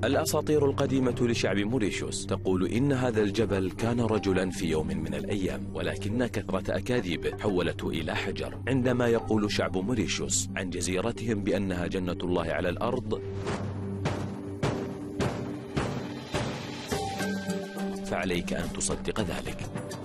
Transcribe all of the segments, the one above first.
الأساطير القديمة لشعب موريشيوس تقول إن هذا الجبل كان رجلا في يوم من الأيام، ولكن كثرة أكاذيبه حولته إلى حجر. عندما يقول شعب موريشيوس عن جزيرتهم بأنها جنة الله على الأرض، فعليك أن تصدق ذلك.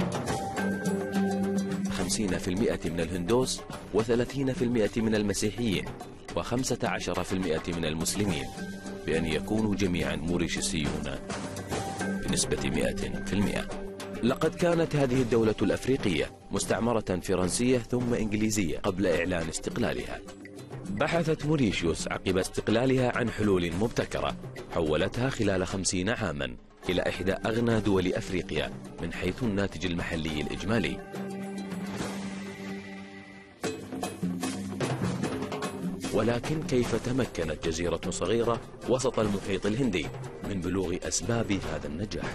50% من الهندوس، و30% من المسيحيين، و15% من المسلمين، بأن يكونوا جميعا موريشيسيون بنسبة 100%. لقد كانت هذه الدولة الأفريقية مستعمرة فرنسية ثم إنجليزية قبل إعلان استقلالها. بحثت موريشيوس عقب استقلالها عن حلول مبتكرة حولتها خلال 50 عاما إلى إحدى أغنى دول أفريقيا من حيث الناتج المحلي الإجمالي. ولكن كيف تمكنت جزيرة صغيرة وسط المحيط الهندي من بلوغ أسباب هذا النجاح؟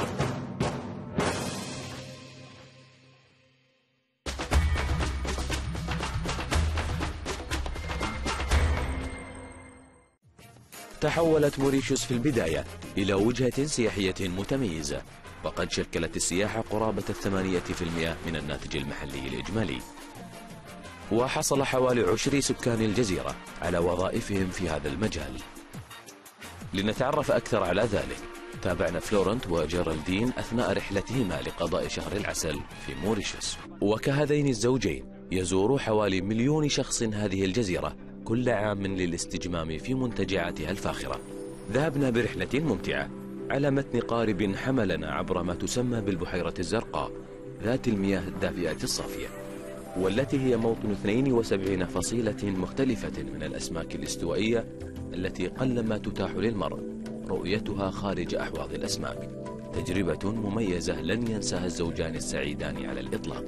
تحولت موريشيوس في البداية إلى وجهة سياحية متميزة، وقد شكلت السياحة قرابة 8% من الناتج المحلي الإجمالي. وحصل حوالي 20 سكان الجزيرة على وظائفهم في هذا المجال. لنتعرف أكثر على ذلك، تابعنا فلورنت وجيرالدين أثناء رحلتهما لقضاء شهر العسل في موريشيوس. وكهذين الزوجين يزور حوالي 1,000,000 شخص هذه الجزيرة كل عام للاستجمام في منتجعاتها الفاخرة. ذهبنا برحلة ممتعة على متن قارب حملنا عبر ما تسمى بالبحيرة الزرقاء ذات المياه الدافئة الصافية، والتي هي موطن 72 فصيلة مختلفة من الأسماك الاستوائية التي قلما تتاح للمرء رؤيتها خارج أحواض الأسماك. تجربة مميزة لن ينساها الزوجان السعيدان على الإطلاق.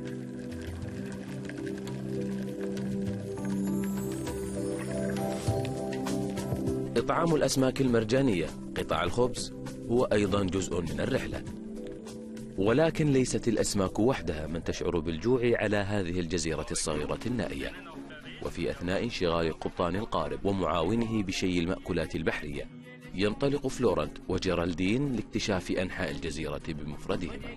إطعام الأسماك المرجانية قطع الخبز هو أيضا جزء من الرحلة. ولكن ليست الأسماك وحدها من تشعر بالجوع على هذه الجزيرة الصغيرة النائية. وفي أثناء انشغال قبطان القارب ومعاونه بشيء المأكولات البحرية، ينطلق فلورنت وجيرالدين لاكتشاف أنحاء الجزيرة بمفردهما.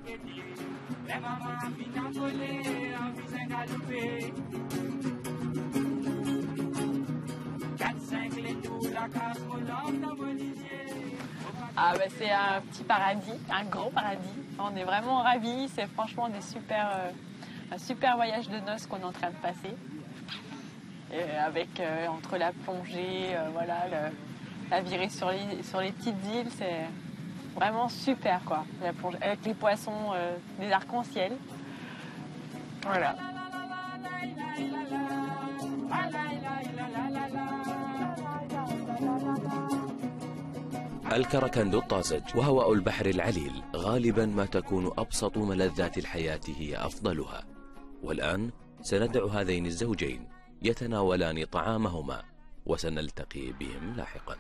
Ah bah c'est un petit paradis, un grand paradis. On est vraiment ravis, c'est franchement un super voyage de noces qu'on est en train de passer. Avec entre la plongée, voilà, la virée sur les petites îles, c'est vraiment super quoi. La plongée, avec les poissons, des arcs-en-ciel. Voilà. الكركند الطازج وهواء البحر العليل غالبا ما تكون أبسط ملذات الحياة هي أفضلها. والآن سندع هذين الزوجين يتناولان طعامهما وسنلتقي بهم لاحقا.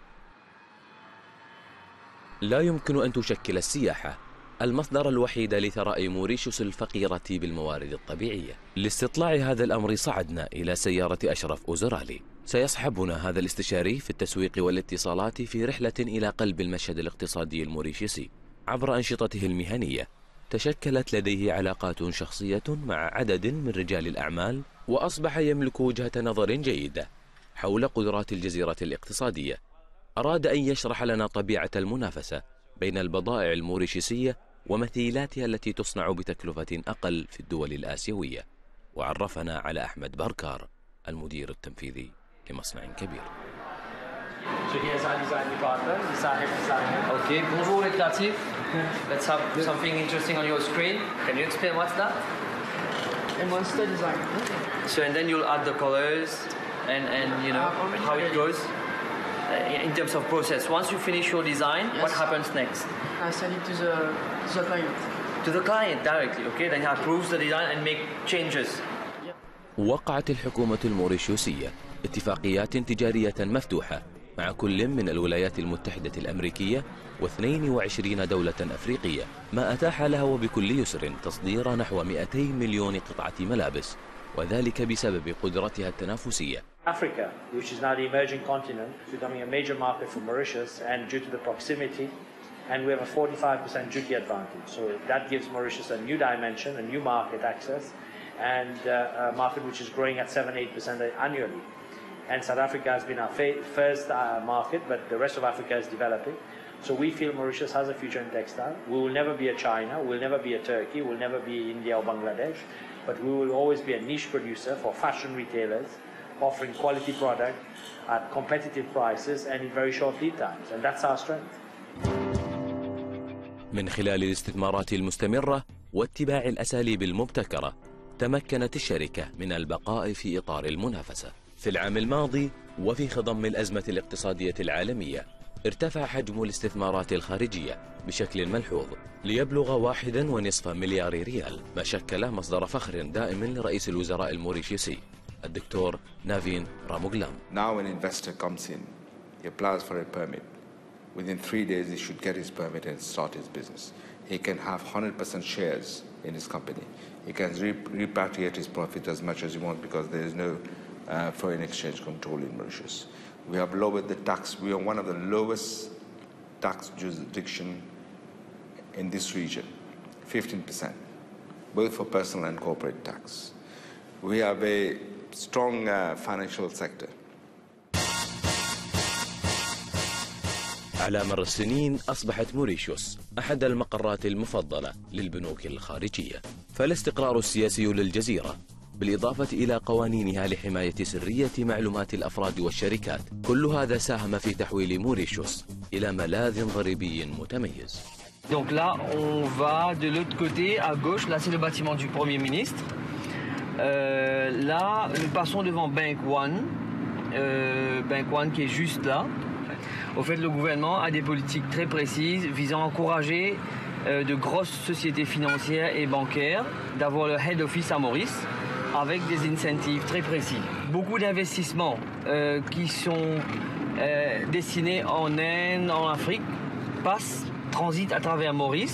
لا يمكن أن تشكل السياحة المصدر الوحيد لثراء موريشيوس الفقيرة بالموارد الطبيعية. لاستطلاع هذا الأمر صعدنا إلى سيارة أشرف أوزرالي. سيصحبنا هذا الاستشاري في التسويق والاتصالات في رحلة إلى قلب المشهد الاقتصادي الموريشيسي. عبر أنشطته المهنية تشكلت لديه علاقات شخصية مع عدد من رجال الأعمال، وأصبح يملك وجهة نظر جيدة حول قدرات الجزيرة الاقتصادية. أراد أن يشرح لنا طبيعة المنافسة بين البضائع الموريشيسية ومثيلاتها التي تصنع بتكلفة أقل في الدول الآسيوية، وعرفنا على أحمد باركار المدير التنفيذي لمصنع كبير. Okay, bonjour les créatifs. Let's have something interesting on your screen. Can you explain what's that? A monster design. So and then you'll add the colors and you know how it goes in terms of process. Once you finish your design, yes. What happens next? I send it to the client. To the client directly, okay? Then he approves the design and make changes. وقعت الحكومة الموريشيوسية اتفاقيات تجارية مفتوحة مع كل من الولايات المتحدة الأمريكية و22 دولة أفريقية، ما أتاح لها وبكل يسر تصدير نحو 200 مليون قطعة ملابس، وذلك بسبب قدرتها التنافسية Africa, which is now the emerging continent, is becoming a major market for Mauritius, and due to the proximity, and we have a 45% duty advantage. So that gives Mauritius a new dimension, a new market access, and a market which is growing at 7-8% annually. And South Africa has been our first market, but the rest of Africa is developing. So we feel Mauritius has a future in textile. We will never be a China, we'll never be a Turkey, we'll never be India or Bangladesh, but we will always be a niche producer for fashion retailers, offering quality product at competitive prices and in very short lead times, and that's our strength. من خلال الاستثمارات المستمرة واتباع الأساليب المبتكرة تمكنت الشركة من البقاء في إطار المنافسة. في العام الماضي وفي خضم الأزمة الاقتصادية العالمية ارتفع حجم الاستثمارات الخارجية بشكل ملحوظ ليبلغ 1.5 مليار ريال، ما شكل مصدر فخر دائم لرئيس الوزراء الموريشيوسي الدكتور نافين راموغلام. Now an investor comes in, he applies for a permit. Within 3 days he should get his permit and start his business. He can have 100% shares in his company. He can repatriate his profit as much as he wants because there is no foreign exchange control in Mauritius. We have lowered the tax. We are one of the lowest tax jurisdiction in this region, 15%, both for personal and corporate tax. We have a strong financial sector. على مر السنين أصبحت موريشيوس أحد المقرات المفضلة للبنوك الخارجية، فالاستقرار السياسي للجزيرة بالإضافة إلى قوانينها لحماية سرية معلومات الأفراد والشركات، كل هذا ساهم في تحويل موريشيوس إلى ملاذ ضريبي متميز. Donc là, on va de l'autre côté, à gauche, là c'est le bâtiment du Premier ministre. Là, nous passons devant Bank One qui est juste là. Au fait, le gouvernement a des politiques très précises visant à encourager de grosses sociétés financières et bancaires d'avoir le head office à Maurice avec des incentives très précis. Beaucoup d'investissements qui sont destinés en Inde, en Afrique, transitent à travers Maurice.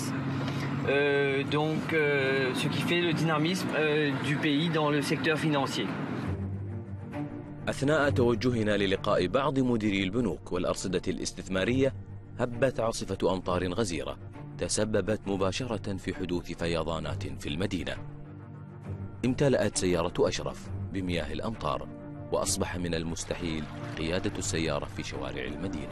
Ce qui fait le dynamisme du pays dans le secteur financier. أثناء توجهنا للقاء بعض مديري البنوك والأرصدة الاستثمارية هبت عاصفة أمطار غزيرة تسببت مباشرة في حدوث فيضانات في المدينة. امتلأت سيارة أشرف بمياه الأمطار وأصبح من المستحيل قيادة السيارة في شوارع المدينة.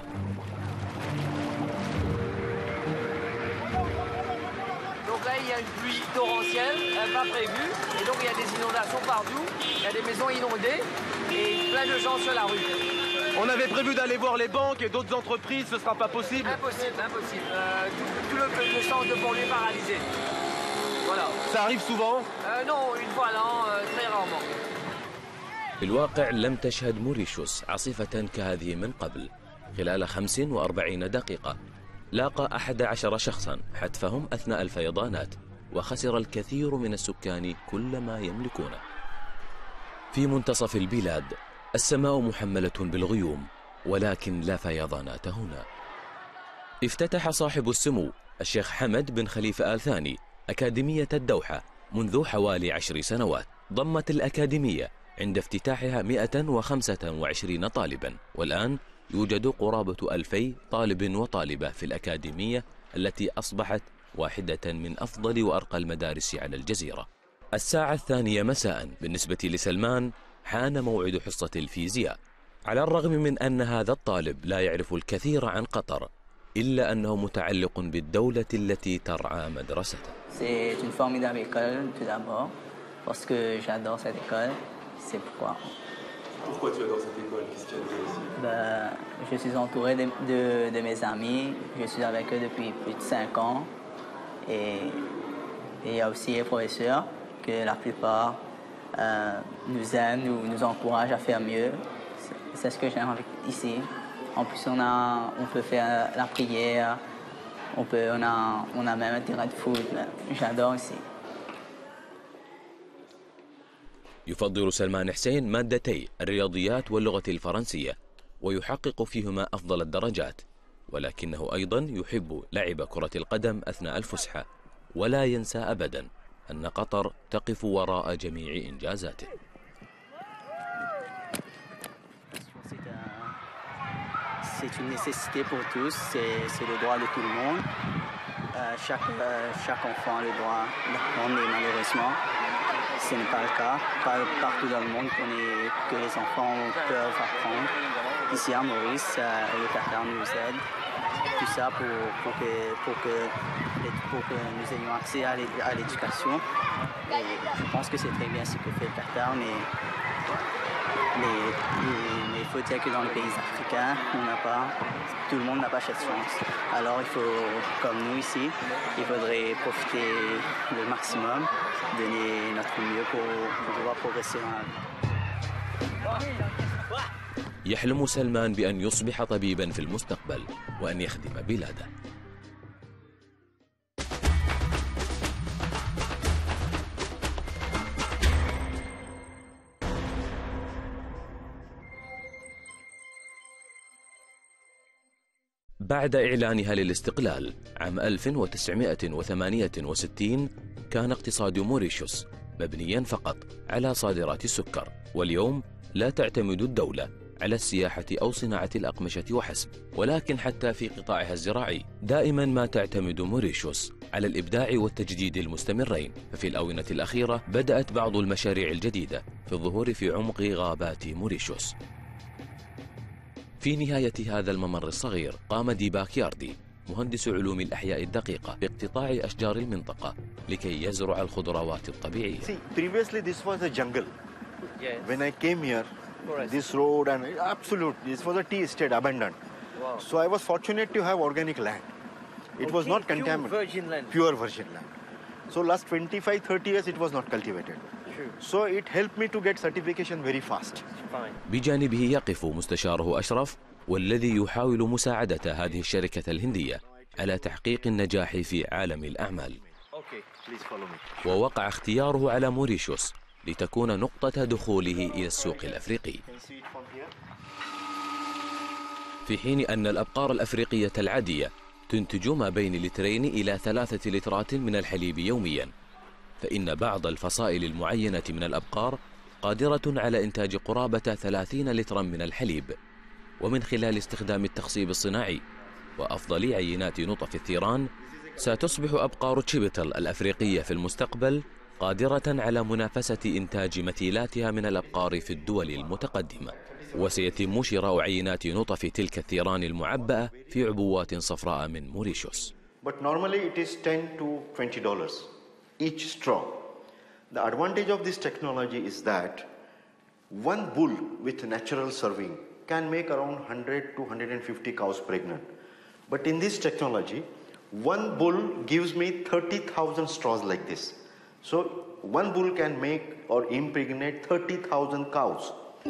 Il y a une pluie torrentielle, pas prévue, et donc il y a des inondations partout, il y a des maisons inondées et plein de gens sur la rue. On avait prévu d'aller voir les banques et d'autres entreprises, ce ne sera pas possible? Impossible. Tout le centre de banlieue paralysé. Voilà. Ça arrive souvent? Non, une fois l'an, très rarement. في الواقع لم تشهد موريشيوس عاصفة كهذه من قبل. خلال 45 دقيقة لاقى 11 شخصا حتفهم أثناء الفيضانات، وخسر الكثير من السكان كل ما يملكونه. في منتصف البلاد السماء محملة بالغيوم، ولكن لا فيضانات هنا. افتتح صاحب السمو الشيخ حمد بن خليفة آل ثاني أكاديمية الدوحة منذ حوالي 10 سنوات. ضمت الأكاديمية عند افتتاحها 125 طالبا، والآن يوجد قرابة 2000 طالب وطالبة في الأكاديمية التي أصبحت واحدة من أفضل وأرقى المدارس على الجزيرة. 2:00 مساء بالنسبة لسلمان حان موعد حصة الفيزياء. على الرغم من أن هذا الطالب لا يعرف الكثير عن قطر، إلا أنه متعلق بالدولة التي ترعى مدرسته. C'est une formidable école tout d'abord parce que j'adore cette école. C'est pourquoi. Pourquoi tu adores cette école? Qu'est-ce qu'il y a de bien ici? Je suis entouré de mes amis. Je suis avec eux depuis plus de 5 ans. Et il y a aussi les professeurs que la plupart nous aiment, nous encouragent à faire mieux. C'est ce que j'aime ici. En plus, on peut faire la prière. On a même un terrain de foot. J'adore ici. يفضل سلمان حسين مادتي الرياضيات واللغة الفرنسية ويحقق فيهما أفضل الدرجات، ولكنه أيضا يحب لعب كرة القدم أثناء الفسحة، ولا ينسى أبدا أن قطر تقف وراء جميع إنجازاته. c'est une nécessité pour tous, c'est le droit de tout le monde. Chaque enfant a le droit d'apprendre, et malheureusement, ce n'est pas le cas. Pas partout dans le monde que les enfants peuvent apprendre. Ici à Maurice, le Qatar nous aide. Tout ça pour que nous ayons accès à l'éducation. Et je pense que c'est très bien ce que fait le Qatar, mais il faut dire que dans les pays africains, tout le monde n'a pas cette chance. Alors il faut, comme nous ici, il faudrait profiter le maximum, donner notre mieux pour pouvoir progresser dans la vie. يحلم سلمان بأن يصبح طبيبا في المستقبل وأن يخدم بلاده. بعد إعلانها للاستقلال عام 1968 كان اقتصاد موريشيوس مبنيا فقط على صادرات السكر، واليوم لا تعتمد الدولة على السياحة أو صناعة الأقمشة وحسب، ولكن حتى في قطاعها الزراعي دائما ما تعتمد موريشيوس على الإبداع والتجديد المستمرين. ففي الآونة الأخيرة بدأت بعض المشاريع الجديدة في الظهور في عمق غابات موريشيوس. في نهاية هذا الممر الصغير قام ديباك ياردي مهندس علوم الأحياء الدقيقة باقتطاع أشجار المنطقة لكي يزرع الخضروات الطبيعية. Previously this was a jungle. When I came here, this road and absolutely this was a tea estate abandoned. Wow. So I was fortunate to have organic land. It was not contaminated. Pure virgin land. So last 25-30 years it was not cultivated. So it helped me to get certification very fast. بجانبه يقف مستشاره أشرف والذي يحاول مساعدة هذه الشركة الهندية على تحقيق النجاح في عالم الأعمال. ووقع اختياره على موريشيوس لتكون نقطة دخوله إلى السوق الأفريقي، في حين أن الأبقار الأفريقية العادية تنتج ما بين لترين إلى 3 لترات من الحليب يوميا، فإن بعض الفصائل المعينة من الأبقار قادرة على إنتاج قرابة 30 لترا من الحليب. ومن خلال استخدام التخصيب الصناعي وأفضل عينات نطف الثيران ستصبح أبقار تشيبتل الأفريقية في المستقبل قادرة على منافسة إنتاج مثيلاتها من الأبقار في الدول المتقدمة. وسيتم شراء عينات نطف تلك الثيران المعبأة في عبوات صفراء من موريشيوس. But normally it is $10 to $20 each straw. The advantage of this technology is that one bull with natural serving can make around 100 to 150 cows pregnant. But in this technology, one bull gives me 30,000 straws like this. So one bull can make or impregnate 30,000 cows.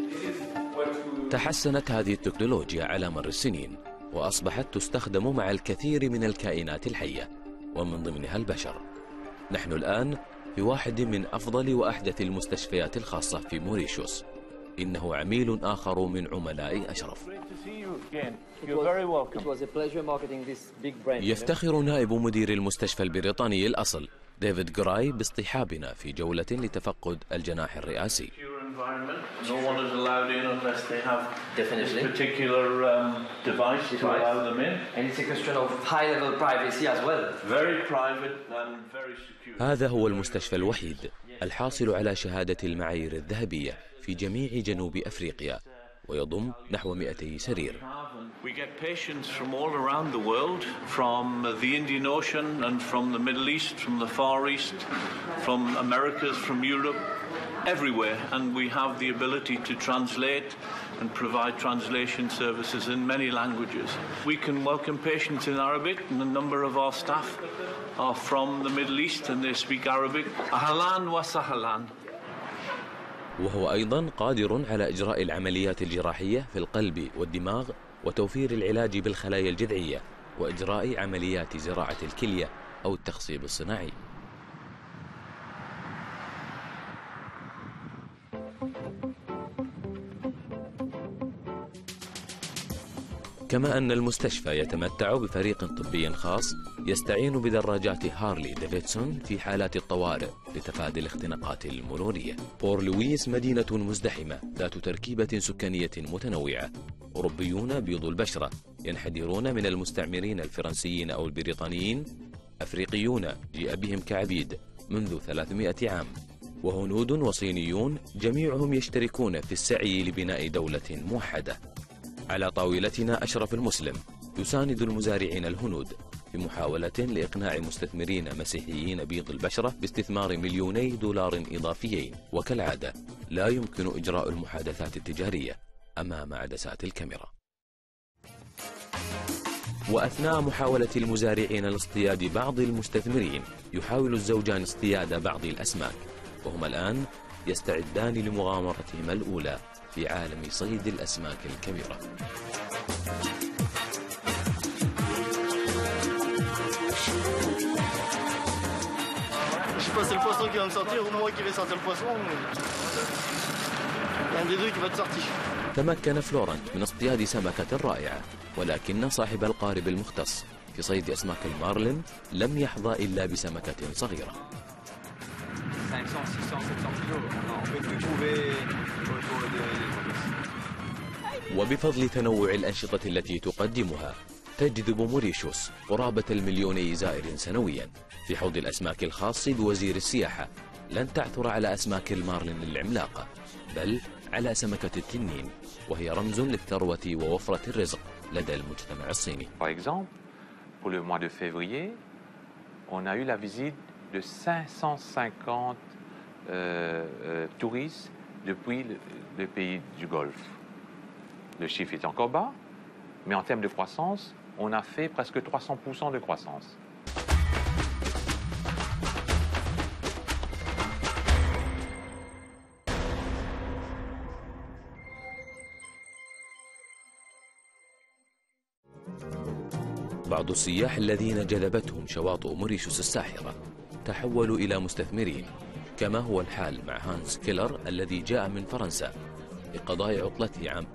تحسنت هذه التكنولوجيا على مر السنين وأصبحت تستخدم مع الكثير من الكائنات الحية ومن ضمنها البشر. نحن الآن في واحد من أفضل وأحدث المستشفيات الخاصة في موريشيوس. إنه عميل آخر من عملاء أشرف. يفتخر نائب مدير المستشفى البريطاني الأصل ديفيد جراي باصطحابنا في جولة لتفقد الجناح الرئاسي. No one is allowed in unless they have this particular device to allow them in. And it's a question of high-level privacy as well. Very private and very secure. هذا هو المستشفى الوحيد الحاصل على شهادة المعايير الذهبية في جميع جنوب أفريقيا ويضم نحو 200 سرير. We get patients from all around the world, from the Indian Ocean and from the Middle East, from the Far East, from Americas, from Europe, everywhere, and we have the ability to translate and provide translation services in many languages. We can welcome patients in Arabic, and a number of our staff are from the Middle East and they speak Arabic. Ahlan wa sahlan. وهو أيضا قادر على إجراء العمليات الجراحية في القلب والدماغ وتوفير العلاج بالخلايا الجذعية وإجراء عمليات زراعة الكلية أو التخصيب الصناعي. كما أن المستشفى يتمتع بفريق طبي خاص يستعين بدراجات هارلي ديفيدسون في حالات الطوارئ لتفادي الاختناقات المرورية. بور لويس مدينة مزدحمة ذات تركيبة سكانية متنوعة، أوروبيون بيض البشرة ينحدرون من المستعمرين الفرنسيين أو البريطانيين، أفريقيون جيء بهم كعبيد منذ 300 عام، وهنود وصينيون جميعهم يشتركون في السعي لبناء دولة موحدة. على طاولتنا أشرف المسلم يساند المزارعين الهنود في محاولة لإقناع مستثمرين مسيحيين بيض البشرة باستثمار $2 مليون إضافيين، وكالعادة لا يمكن إجراء المحادثات التجارية أمام عدسات الكاميرا. وأثناء محاولة المزارعين لاصطياد بعض المستثمرين، يحاول الزوجان اصطياد بعض الأسماك، وهما الآن يستعدان لمغامرتهما الأولى في عالم صيد الأسماك الكبيرة. C'est le poisson qui va me sortir ou moi qui vais sortir le poisson. Il y a un des deux qui va te sortir. تمكن فلورنت من اصطياد سمكة رائعة، ولكن صاحب القارب المختص في صيد أسماك المارلين لم يحظى إلا بسمكة صغيرة. 500-600 وبفضل تنوع الأنشطة التي تقدمها تجذب موريشيوس قرابة ال1,000,000 زائر سنويا. في حوض الأسماك الخاص بوزير السياحة لن تعثر على أسماك المارلين العملاقة، بل على سمكة التنين، وهي رمز للثروة ووفرة الرزق لدى المجتمع الصيني. Par exemple, pour le mois de février, on a eu la visite de 550 touristes depuis le pays du Golfe. Le chiffre est encore bas, mais en termes de croissance, on a fait presque 300% de croissance. بعض السياح الذين جذبتهم شواطئ موريشيوس الساحرة تحولوا إلى مستثمرين، كما هو الحال مع هانس كيلر الذي جاء من فرنسا لقضاء عطلته عام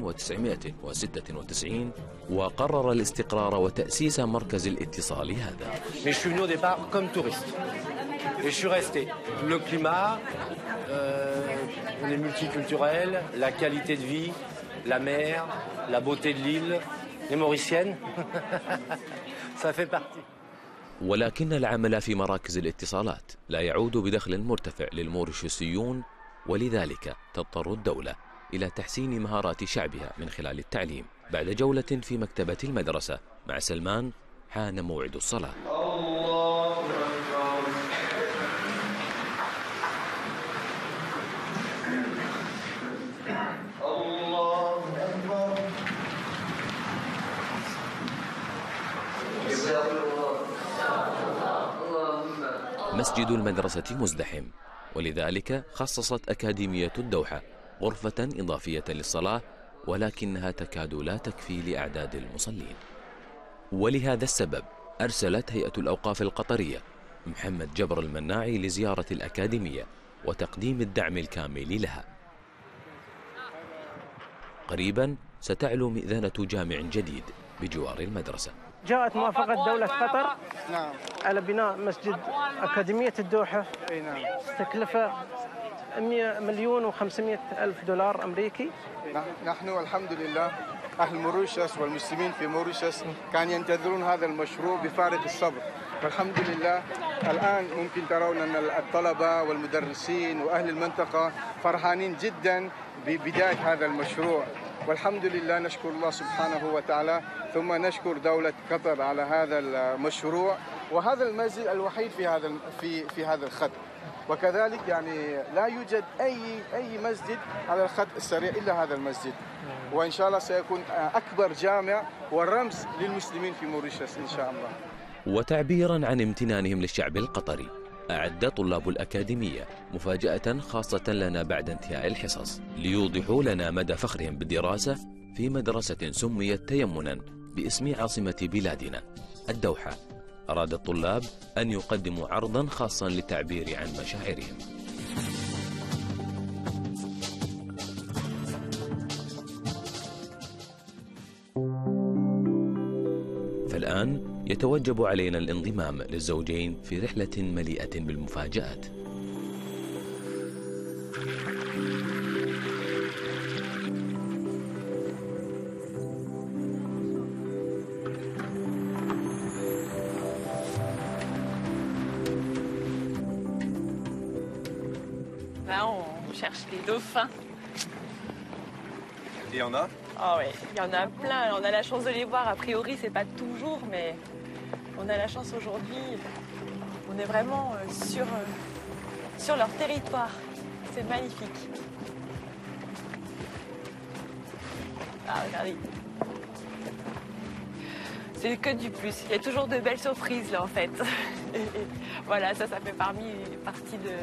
1996 وقرر الاستقرار وتأسيس مركز الاتصال هذا. Mais je suis venu au départ comme touriste et je suis resté. Le climat, on est multiculturel, la qualité de vie, la mer, la beauté de l'île, les Mauriciennes, ça fait partie. ولكن العمل في مراكز الاتصالات لا يعود بدخل مرتفع للموريشيوسيون، ولذلك تضطر الدولة إلى تحسين مهارات شعبها من خلال التعليم. بعد جولة في مكتبة المدرسة مع سلمان حان موعد الصلاة. مسجد المدرسة مزدحم، ولذلك خصصت أكاديمية الدوحة غرفة إضافية للصلاة، ولكنها تكاد لا تكفي لأعداد المصلين. ولهذا السبب أرسلت هيئة الأوقاف القطرية محمد جبر المناعي لزيارة الأكاديمية وتقديم الدعم الكامل لها. قريبا ستعلو مئذنة جامع جديد بجوار المدرسة. جاءت موافقة دولة قطر على بناء مسجد أكاديمية الدوحة، تكلفة $1,500,000 أمريكي. نحن الحمد لله أهل موريشيوس والمسلمين في موريشيوس كانوا ينتظرون هذا المشروع بفارغ الصبر، والحمد لله الآن ممكن ترون أن الطلبة والمدرسين وأهل المنطقة فرحانين جدا ببداية هذا المشروع، والحمد لله نشكر الله سبحانه وتعالى، ثم نشكر دولة قطر على هذا المشروع. وهذا المسجد الوحيد في هذا الخط، وكذلك يعني لا يوجد أي مسجد على الخط السريع إلا هذا المسجد، وإن شاء الله سيكون أكبر جامع والرمز للمسلمين في موريشيوس إن شاء الله. وتعبيرا عن امتنانهم للشعب القطري، أعد طلاب الأكاديمية مفاجأة خاصة لنا بعد انتهاء الحصص ليوضحوا لنا مدى فخرهم بالدراسة في مدرسة سميت تيمنا باسم عاصمة بلادنا الدوحة. أراد الطلاب أن يقدموا عرضا خاصا للتعبير عن مشاعرهم. فالآن يتوجب علينا الانضمام للزوجين في رحلة مليئة بالمفاجآت. Là, on cherche les dauphins. Il y en a? Ah oui, il y en a plein. On a la chance de les voir. A priori, c'est pas toujours, mais on a la chance aujourd'hui. On est vraiment sur leur territoire. C'est magnifique. Ah, regardez. C'est que du plus. Il y a toujours de belles surprises, là, en fait. Voilà, ça fait partie de...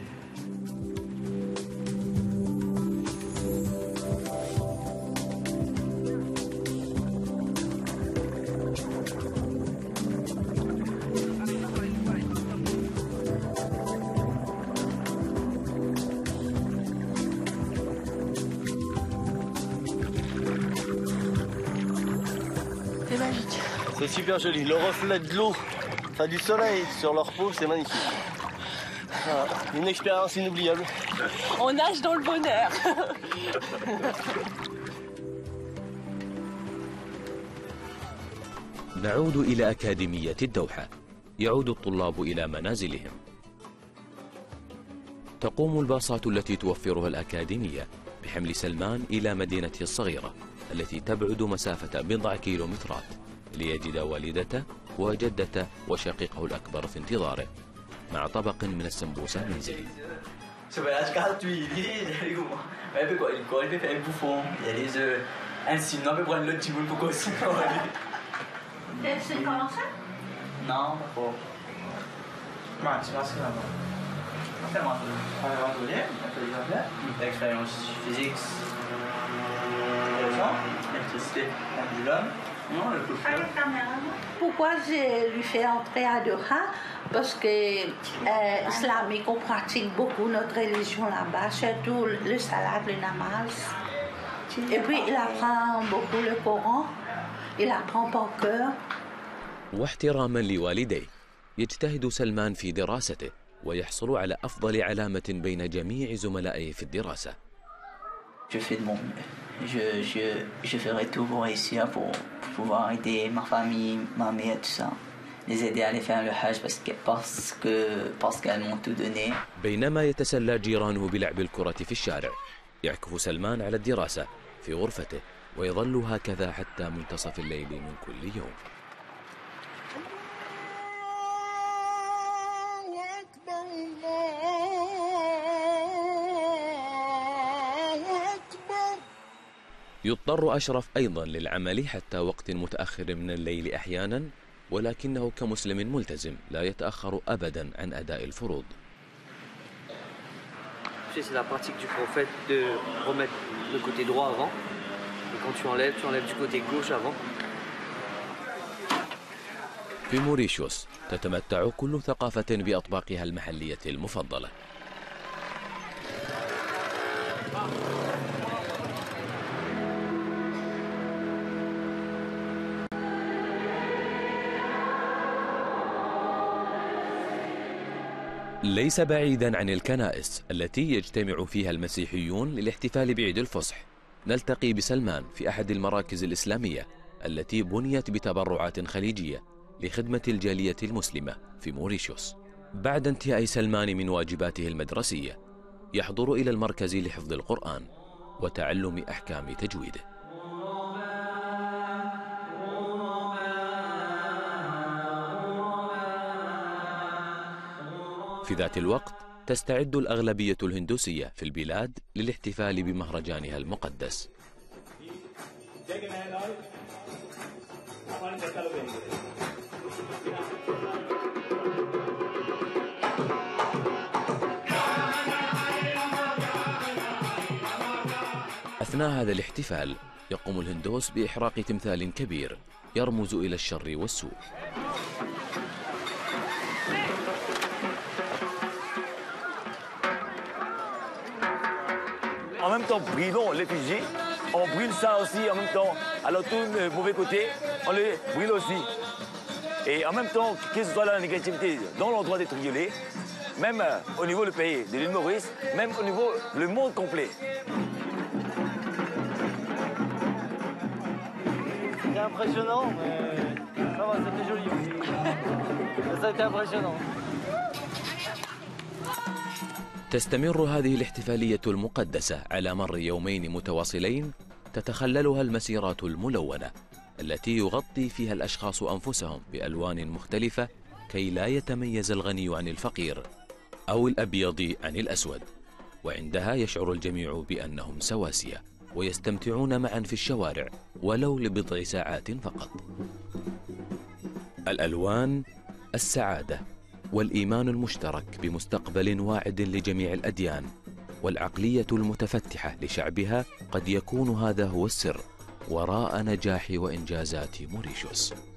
C'est magique. C'est super joli. Le reflet de l'eau, enfin du soleil sur leur peau, c'est magnifique. Voilà. Une expérience inoubliable. On nage dans le bonheur. نعود إلى أكاديمية الدوحة. يعود الطلاب إلى منازلهم. تقوم الباصات التي توفرها الأكاديمية بحمل سلمان إلى مدينته الصغيرة التي تبعد مسافة بضع كيلومترات ليجد والدته وجدته وشقيقه الأكبر في انتظاره مع طبق من السمبوسة المنزلي. C'est comment ça? Non, pas trop. L'expérience physique, l'électricité, Pourquoi je lui fais entrer à Doha? Parce que islamique, on pratique beaucoup notre religion là-bas, surtout le salat, le namaz. Et puis il apprend beaucoup le Coran, il apprend par cœur. واحتراما لوالديه يجتهد سلمان في دراسته ويحصل على أفضل علامة بين جميع زملائه في الدراسة. Je fais de mon mieux. Je ferai tout pour réussir, pour pouvoir aider ma famille, ma mère, tout ça. Les aider à aller faire le Hajj parce qu'elles m'ont tout donné. بينما يتسلى جيرانه بلعب الكرة في الشارع يعكف سلمان على الدراسة في غرفته ويظل هكذا حتى منتصف الليل من كل يوم. يضطر أشرف أيضا للعمل حتى وقت متأخر من الليل أحيانا ولكنه كمسلم ملتزم لا يتأخر أبدا عن أداء الفروض. C'est la pratique du prophète de remettre le côté droit avant. Et quand tu enlèves du côté gauche avant. في موريشيوس تتمتع كل ثقافة بأطباقها المحلية المفضلة. ليس بعيدا عن الكنائس التي يجتمع فيها المسيحيون للاحتفال بعيد الفصح. نلتقي بسلمان في أحد المراكز الإسلامية التي بنيت بتبرعات خليجية لخدمة الجالية المسلمة في موريشيوس. بعد انتهاء سلمان من واجباته المدرسية يحضر إلى المركز لحفظ القرآن وتعلم أحكام تجويده. في ذات الوقت تستعد الأغلبية الهندوسية في البلاد للاحتفال بمهرجانها المقدس. أثناء هذا الاحتفال يقوم الهندوس بإحراق تمثال كبير يرمز إلى الشر والسوء. En même temps, brûlons l'effigie, on brûle ça aussi en même temps. Alors tout le mauvais côté, on le brûle aussi. Et en même temps, que ce soit la négativité dans l'endroit d'être violé, même au niveau du pays de l'île Maurice, même au niveau du monde complet. C'était impressionnant, mais ça va, c'était joli aussi. Ça a été impressionnant. تستمر هذه الاحتفالية المقدسة على مر يومين متواصلين تتخللها المسيرات الملونة التي يغطي فيها الأشخاص أنفسهم بألوان مختلفة كي لا يتميز الغني عن الفقير أو الأبيض عن الأسود، وعندها يشعر الجميع بأنهم سواسية ويستمتعون معا في الشوارع ولو لبضع ساعات فقط. الألوان، السعادة، والإيمان المشترك بمستقبل واعد لجميع الأديان، والعقلية المتفتحة لشعبها قد يكون هذا هو السر وراء نجاح وإنجازات موريشيوس.